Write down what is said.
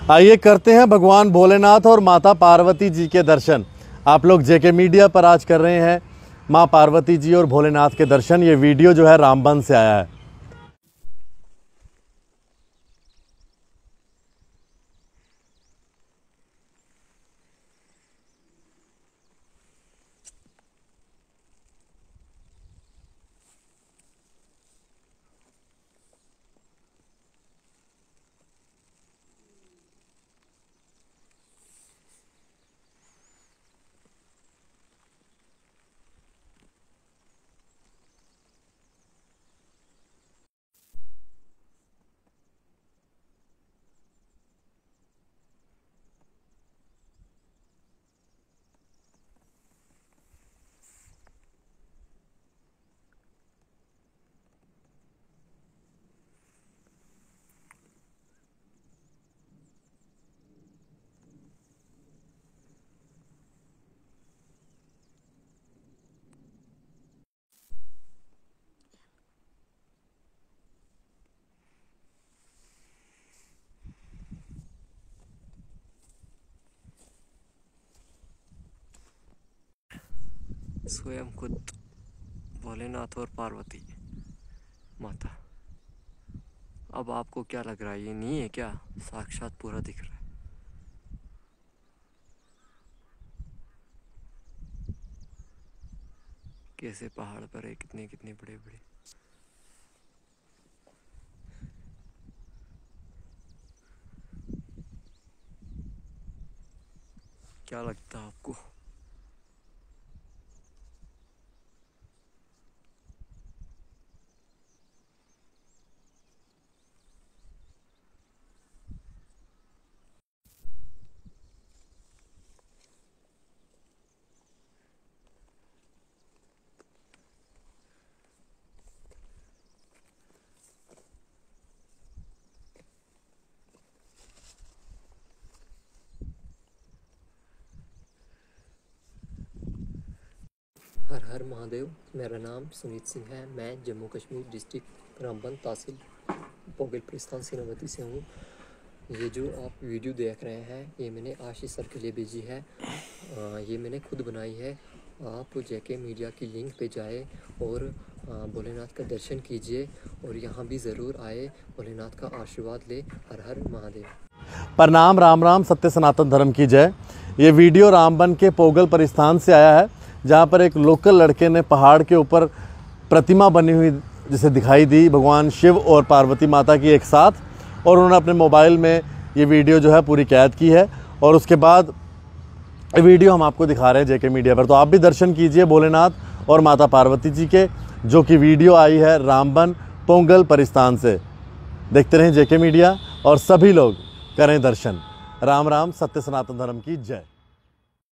आइए करते हैं भगवान भोलेनाथ और माता पार्वती जी के दर्शन। आप लोग जेके मीडिया पर आज कर रहे हैं माँ पार्वती जी और भोलेनाथ के दर्शन। ये वीडियो जो है रामबन से आया है। स्वयं खुद भोलेनाथ और पार्वती माता। अब आपको क्या लग रहा है, ये नहीं है क्या? साक्षात पूरा दिख रहा है। कैसे पहाड़ पर है, कितने कितने बड़े बड़े। क्या लगता है आपको? हर हर महादेव। मेरा नाम सुनीत सिंह है। मैं जम्मू कश्मीर डिस्ट्रिक्ट रामबन तहसील पोगल प्रस्थान सीनामती से हूँ। ये जो आप वीडियो देख रहे हैं ये मैंने आशीष सर के लिए भेजी है। ये मैंने खुद बनाई है। आप जेके मीडिया की लिंक पे जाए और भोलेनाथ का दर्शन कीजिए और यहाँ भी ज़रूर आए, भोलेनाथ का आशीर्वाद ले। हर हर महादेव। प्रणाम, राम राम, सत्य सनातन धर्म की जय। ये वीडियो रामबन के पोगल परिस्थान से आया है, जहाँ पर एक लोकल लड़के ने पहाड़ के ऊपर प्रतिमा बनी हुई जिसे दिखाई दी भगवान शिव और पार्वती माता की एक साथ, और उन्होंने अपने मोबाइल में ये वीडियो जो है पूरी कैद की है। और उसके बाद ये वीडियो हम आपको दिखा रहे हैं जेके मीडिया पर। तो आप भी दर्शन कीजिए भोलेनाथ और माता पार्वती जी के, जो कि वीडियो आई है रामबन पोंगल परिस्थान से। देखते रहें जेके मीडिया और सभी लोग करें दर्शन। राम राम, सत्य सनातन धर्म की जय।